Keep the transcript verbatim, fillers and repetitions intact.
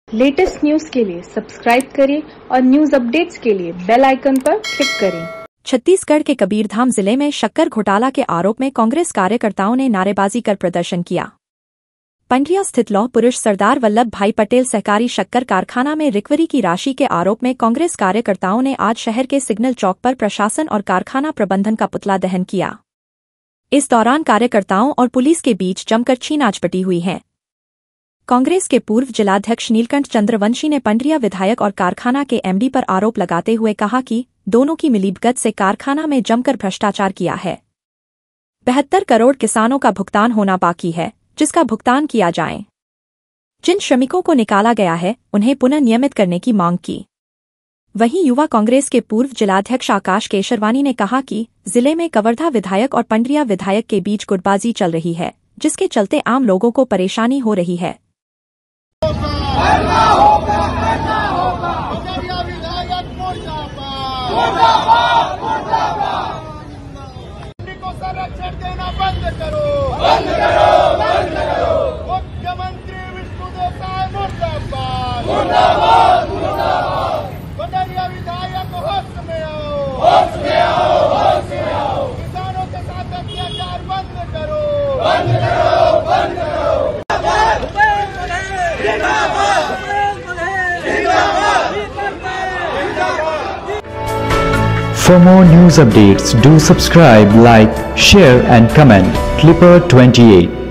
Latest news के लिए subscribe करें और न्यूज अपडेट्स के लिए बेल आइकन पर क्लिक करें। छत्तीसगढ़ के कबीरधाम जिले में शक्कर घोटाला के आरोप में कांग्रेस कार्यकर्ताओं ने नारेबाजी कर प्रदर्शन किया। पंड्रिया स्थित लौह पुरुष सरदार वल्लभ भाई पटेल सहकारी शक्कर कारखाना में रिकवरी की राशि के आरोप में कांग्रेस कार्यकर्ताओं ने आज शहर के सिग्नल चौक पर प्रशासन और कारखाना प्रबंधन का पुतला दहन किया। इस दौरान कार्यकर्ताओं और पुलिस के बीच जमकर छीनाझपटी हुई है। कांग्रेस के पूर्व जिलाध्यक्ष नीलकंठ चंद्रवंशी ने पंड्रिया विधायक और कारखाना के एमडी पर आरोप लगाते हुए कहा कि दोनों की मिलीभगत से कारखाना में जमकर भ्रष्टाचार किया है। बहत्तर करोड़ किसानों का भुगतान होना बाकी है, जिसका भुगतान किया जाए। जिन श्रमिकों को निकाला गया है उन्हें पुनः नियमित करने की मांग की। वहीं युवा कांग्रेस के पूर्व जिलाध्यक्ष आकाश केशरवानी ने कहा कि जिले में कवर्धा विधायक और पंड्रिया विधायक के बीच गुटबाजी चल रही है, जिसके चलते आम लोगों को परेशानी हो रही है। करना होगा, करना होगा। पंड्रिया विधायक मुर्दाबाद, मुर्दाबाद, मुर्दाबाद। को संरक्षण देना बंद करो, बंद करो, बंद करो। मुख्यमंत्री विष्णुदेव साय मुर्दाबाद, मुर्दाबाद, मुर्दाबाद। पंड्रिया विधायक होश में आओ, होश में आओ, होश में आओ। किसानों के साथ अत्याचार बंद करो, बंद करो, बंद करो। For more news updates, do subscribe, like, share and comment. Clipper twenty-eight